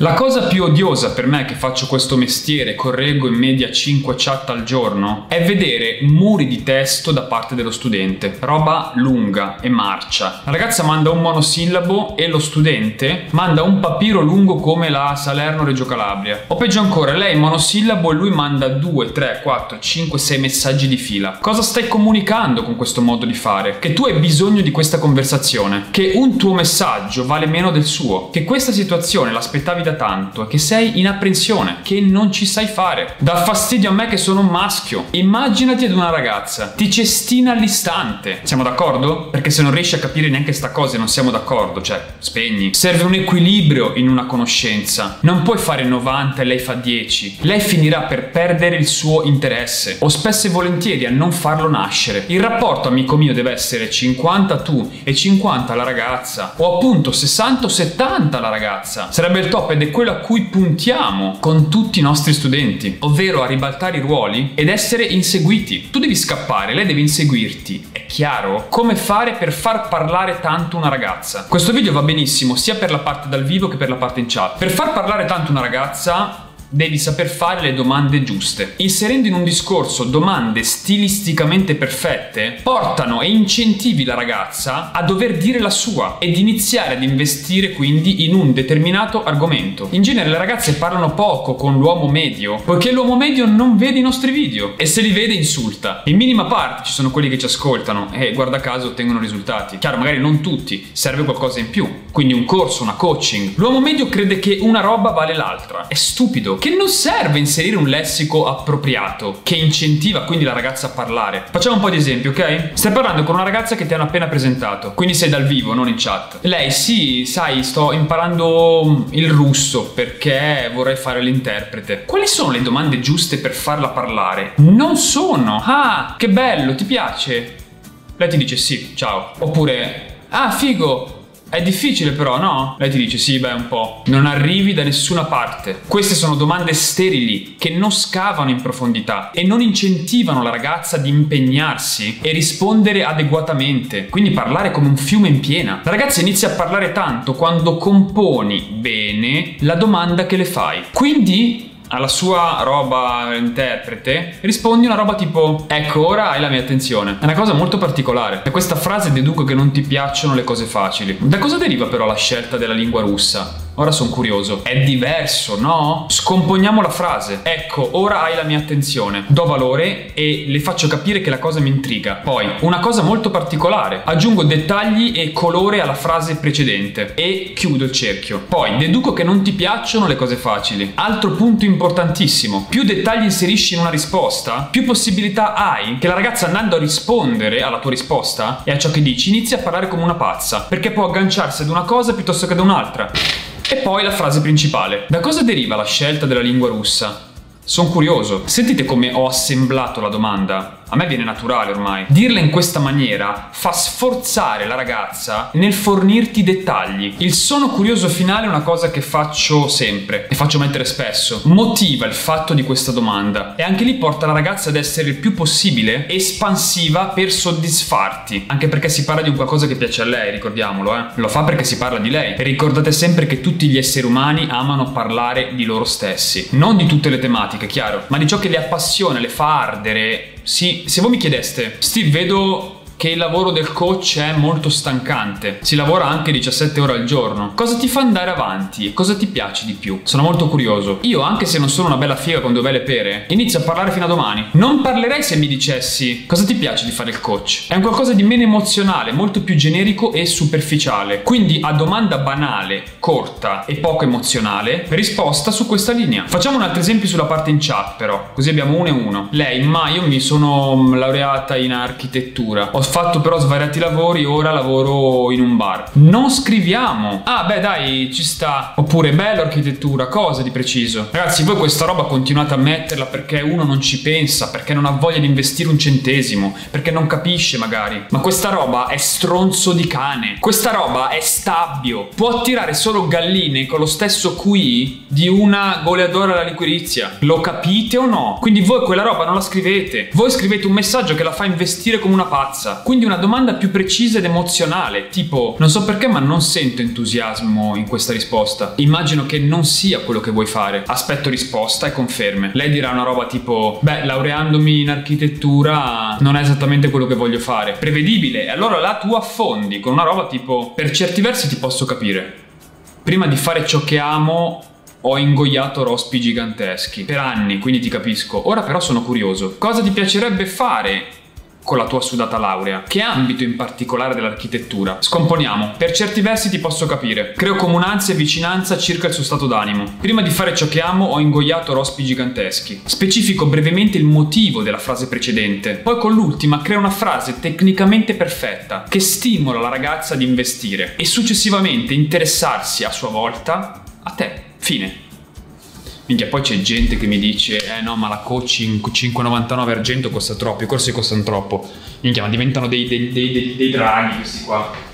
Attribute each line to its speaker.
Speaker 1: La cosa più odiosa per me che faccio questo mestiere, correggo in media 5 chat al giorno, è vedere muri di testo da parte dello studente. Roba lunga e marcia. La ragazza manda un monosillabo e lo studente manda un papiro lungo come la Salerno-Reggio Calabria. O peggio ancora, lei monosillabo e lui manda 2, 3, 4, 5, 6 messaggi di fila. Cosa stai comunicando con questo modo di fare? Che tu hai bisogno di questa conversazione, che un tuo messaggio vale meno del suo, che questa situazione l'aspettavi da tanto e che sei in apprensione, che non ci sai fare. Dà fastidio a me che sono un maschio. Immaginati ad una ragazza, ti cestina all'istante. Siamo d'accordo? Perché se non riesci a capire neanche sta cosa e non siamo d'accordo, cioè spegni. Serve un equilibrio in una conoscenza. Non puoi fare 90 e lei fa 10. Lei finirà per perdere il suo interesse o spesso e volentieri a non farlo nascere. Il rapporto, amico mio, deve essere 50 tu e 50 la ragazza, o appunto 60 o 70 la ragazza. Sarebbe il top ed è quello a cui puntiamo con tutti i nostri studenti, ovvero a ribaltare i ruoli ed essere inseguiti. Tu devi scappare, lei deve inseguirti. È chiaro? Come fare per far parlare tanto una ragazza? Questo video va benissimo sia per la parte dal vivo che per la parte in chat. Per far parlare tanto una ragazza devi saper fare le domande giuste. Inserendo in un discorso domande stilisticamente perfette, portano e incentivi la ragazza a dover dire la sua ed iniziare ad investire quindi in un determinato argomento. In genere le ragazze parlano poco con l'uomo medio, poiché l'uomo medio non vede i nostri video e se li vede insulta. In minima parte ci sono quelli che ci ascoltano e guarda caso ottengono risultati. Chiaro, magari non tutti, serve qualcosa in più, quindi un corso, una coaching. L'uomo medio crede che una roba vale l'altra. È stupido. Che non serve inserire un lessico appropriato che incentiva quindi la ragazza a parlare. Facciamo un po' di esempi, ok? Stai parlando con una ragazza che ti hanno appena presentato, quindi sei dal vivo, non in chat. Lei, sì, sai, sto imparando il russo perché vorrei fare l'interprete. Quali sono le domande giuste per farla parlare? Non sono: ah, che bello, ti piace? Lei ti dice sì, ciao. Oppure: ah, figo, è difficile però, no? Lei ti dice sì, beh, un po'. Non arrivi da nessuna parte. Queste sono domande sterili che non scavano in profondità e non incentivano la ragazza ad impegnarsi e rispondere adeguatamente. Quindi parlare come un fiume in piena. La ragazza inizia a parlare tanto quando componi bene la domanda che le fai. Quindi alla sua roba interprete rispondi una roba tipo: ecco, ora hai la mia attenzione. È una cosa molto particolare. Da questa frase deduco che non ti piacciono le cose facili. Da cosa deriva però la scelta della lingua russa? Ora sono curioso. È diverso, no? Scomponiamo la frase. Ecco, ora hai la mia attenzione. Do valore e le faccio capire che la cosa mi intriga. Poi, una cosa molto particolare. Aggiungo dettagli e colore alla frase precedente e chiudo il cerchio. Poi, deduco che non ti piacciono le cose facili. Altro punto importantissimo. Più dettagli inserisci in una risposta, più possibilità hai che la ragazza, andando a rispondere alla tua risposta e a ciò che dici, inizi a parlare come una pazza, perché può agganciarsi ad una cosa piuttosto che ad un'altra. E poi la frase principale. Da cosa deriva la scelta della lingua russa? Sono curioso. Sentite come ho assemblato la domanda? A me viene naturale ormai. Dirla in questa maniera fa sforzare la ragazza nel fornirti dettagli. Il sono curioso finale è una cosa che faccio sempre e faccio mettere spesso. Motiva il fatto di questa domanda e anche lì porta la ragazza ad essere il più possibile espansiva per soddisfarti. Anche perché si parla di un qualcosa che piace a lei, ricordiamolo, Lo fa perché si parla di lei. E ricordate sempre che tutti gli esseri umani amano parlare di loro stessi. Non di tutte le tematiche, chiaro, ma di ciò che le appassiona, le fa ardere. Sì, se voi mi chiedeste: Steve, vedo che il lavoro del coach è molto stancante, si lavora anche 17 ore al giorno, cosa ti fa andare avanti e cosa ti piace di più? Sono molto curioso. Io, anche se non sono una bella figa con due belle pere, inizio a parlare fino a domani. Non parlerei se mi dicessi: cosa ti piace di fare il coach? È un qualcosa di meno emozionale, molto più generico e superficiale. Quindi a domanda banale, corta e poco emozionale, risposta su questa linea. Facciamo un altro esempio sulla parte in chat però, così abbiamo uno e uno. Lei: ma io mi sono laureata in architettura, ho fatto però svariati lavori, ora lavoro in un bar. Non scriviamo: ah beh dai, ci sta. Oppure: bello architettura, cosa di preciso? Ragazzi, voi questa roba continuate a metterla perché uno non ci pensa, perché non ha voglia di investire un centesimo, perché non capisce magari. Ma questa roba è stronzo di cane. Questa roba è stabbio. Può attirare solo galline con lo stesso QI di una goleadora alla liquirizia. Lo capite o no? Quindi voi quella roba non la scrivete. Voi scrivete un messaggio che la fa investire come una pazza. bassa. Quindi una domanda più precisa ed emozionale, tipo: non so perché ma non sento entusiasmo in questa risposta. Immagino che non sia quello che vuoi fare. Aspetto risposta e conferme. Lei dirà una roba tipo: beh, laureandomi in architettura non è esattamente quello che voglio fare. Prevedibile. E allora là tu affondi con una roba tipo: per certi versi ti posso capire. Prima di fare ciò che amo ho ingoiato rospi giganteschi per anni, quindi ti capisco. Ora però sono curioso. Cosa ti piacerebbe fare con la tua sudata laurea? Che ambito in particolare dell'architettura? Scomponiamo. Per certi versi ti posso capire. Creo comunanza e vicinanza circa il suo stato d'animo. Prima di fare ciò che amo ho ingoiato rospi giganteschi. Specifico brevemente il motivo della frase precedente. Poi con l'ultima creo una frase tecnicamente perfetta che stimola la ragazza ad investire e successivamente interessarsi a sua volta a te. Fine. Minchia, poi c'è gente che mi dice: no, ma la coaching 5,99 argento costa troppo, i corsi costano troppo. Minchia, ma diventano dei draghi questi qua.